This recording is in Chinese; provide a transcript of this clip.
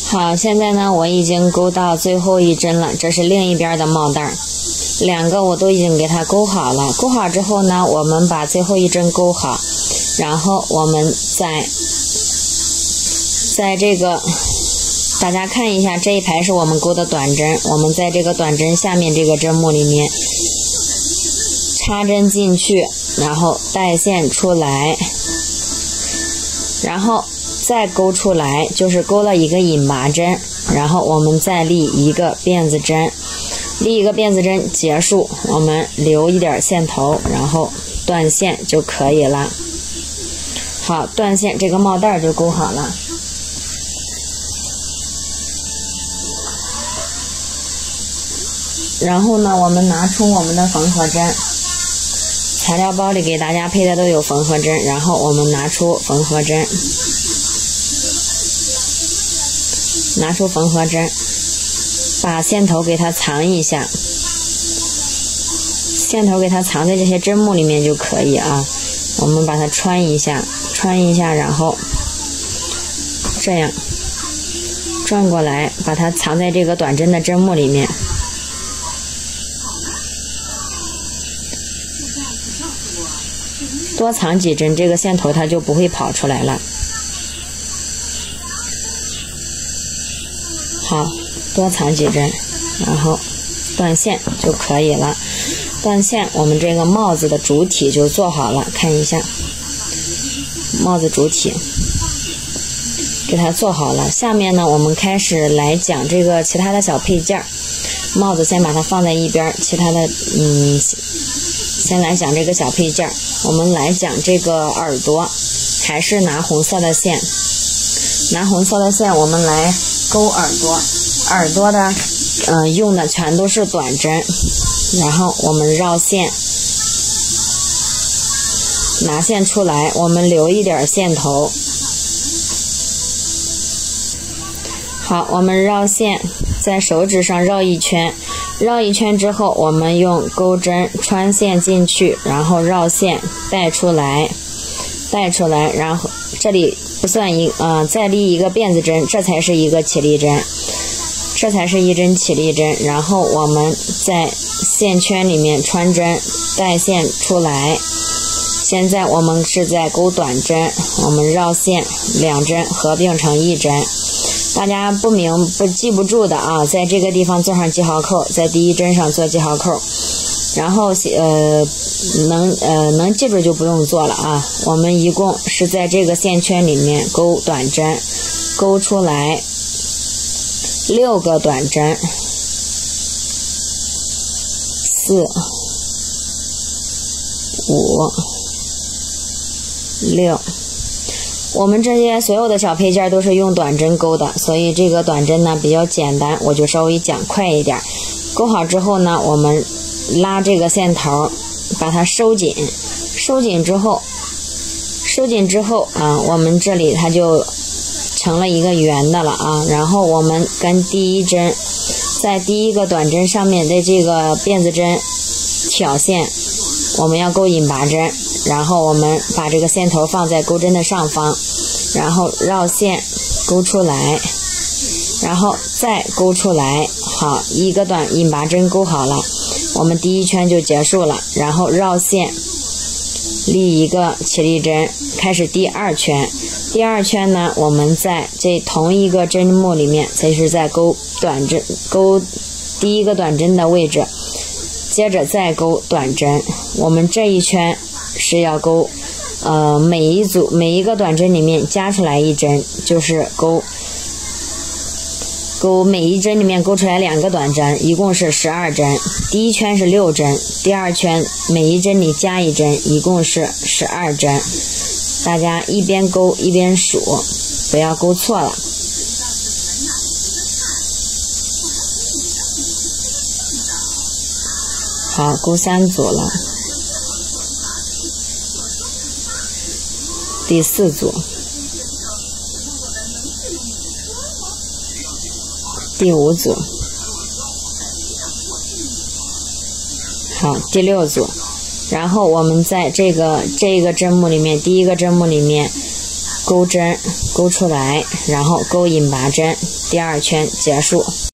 好，现在呢，我已经钩到最后一针了，这是另一边的帽带，两个我都已经给它钩好了。钩好之后呢，我们把最后一针钩好，然后我们在这个，大家看一下，这一排是我们钩的短针，我们在这个短针下面这个针目里面插针进去，然后带线出来，然后再钩出来，就是钩了一个引拔针，然后我们再立一个辫子针，立一个辫子针结束，我们留一点线头，然后断线就可以了。好，断线，这个帽带就钩好了。然后呢，我们拿出我们的缝合针，材料包里给大家配的都有缝合针，然后我们拿出缝合针，把线头给它藏一下，线头给它藏在这些针目里面就可以啊。我们把它穿一下，然后这样转过来，把它藏在这个短针的针目里面。多藏几针，这个线头它就不会跑出来了。好，多藏几针，然后断线就可以了。断线，我们这个帽子的主体就做好了，看一下，帽子主体给它做好了。下面呢，我们开始来讲这个其他的小配件。帽子先把它放在一边，其他的先来讲这个小配件。我们来讲这个耳朵，还是拿红色的线，我们来钩耳朵。耳朵的用的全都是短针，然后我们绕线，拿线出来，我们留一点线头。好，我们绕线，在手指上绕一圈，绕一圈之后，我们用钩针穿线进去，然后绕线带出来，然后这里不算再立一个辫子针，这才是一个起立针，这才是一针起立针。然后我们在线圈里面穿针带线出来。现在我们是在钩短针，我们绕线两针合并成一针。大家记不住的啊，在这个地方做上记号扣，在第一针上做记号扣，然后能记住就不用做了啊。我们一共是在这个线圈里面钩短针，钩出来6个短针，4、5、6。我们这些所有的小配件都是用短针钩的，所以这个短针呢比较简单，我就稍微讲快一点。钩好之后呢，我们拉这个线头，把它收紧之后啊，我们这里它就成了一个圆的了啊。然后我们跟第一针，在第一个短针上面的这个辫子针挑线，我们要钩引拔针，然后我们把这个线头放在钩针的上方，然后绕线钩出来，然后再钩出来。好，一个短引拔针钩好了，我们第一圈就结束了，然后绕线立一个起立针，开始第二圈。第二圈呢，我们在这同一个针目里面，才是在钩第一个短针的位置，接着再钩短针。我们这一圈是要钩每一个短针里面加出来一针，就是钩每一针里面钩出来2个短针，一共是12针。第一圈是6针，第二圈每一针里加一针，一共是12针。大家一边钩一边数，不要钩错了。好，钩3组了，第4组，第5组，好，第6组。然后我们在这个针目里面，第一个针目里面钩针，钩出来，然后钩引拔针，第2圈结束。